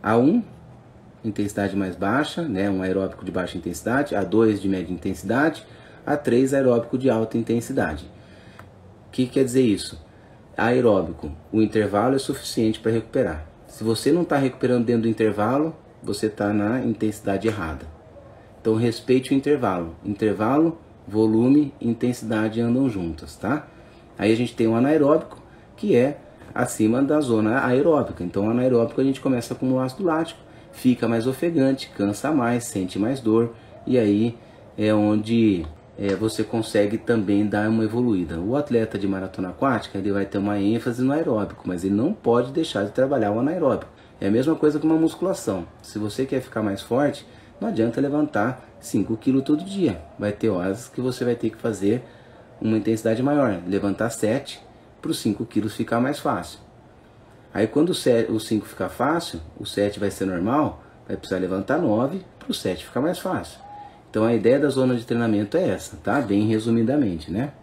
A1, intensidade mais baixa, né, um aeróbico de baixa intensidade. A2 de média intensidade. A3 aeróbico de alta intensidade. O que quer dizer isso? Aeróbico, o intervalo é suficiente para recuperar. Se você não está recuperando dentro do intervalo, você está na intensidade errada. Então respeite o intervalo. Intervalo, volume e intensidade andam juntas, tá? Aí a gente tem o anaeróbico, que é acima da zona aeróbica. Então, anaeróbico a gente começa com o ácido lático, fica mais ofegante, cansa mais, sente mais dor, e aí é onde você consegue também dar uma evoluída. O atleta de maratona aquática, ele vai ter uma ênfase no aeróbico, mas ele não pode deixar de trabalhar o anaeróbico. É a mesma coisa que uma musculação. Se você quer ficar mais forte, não adianta levantar 5 kg todo dia. Vai ter horas que você vai ter que fazer uma intensidade maior, levantar 7 para os 5 quilos ficar mais fácil. Aí quando o 5 ficar fácil, o 7 vai ser normal, vai precisar levantar 9 para o 7 ficar mais fácil. Então a ideia da zona de treinamento é essa, tá? Bem resumidamente, né?